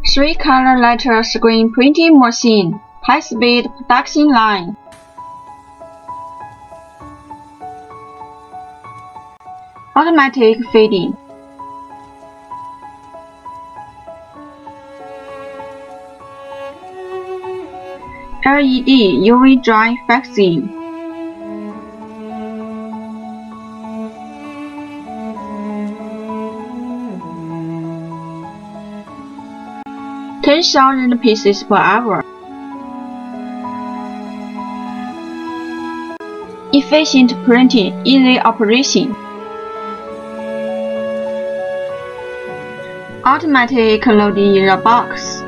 3-color letter screen printing machine, high-speed production line. Automatic feeding. LED UV dry faxing. $10,000 pieces per hour. Efficient printing, easy operation. Automatic loading in the box.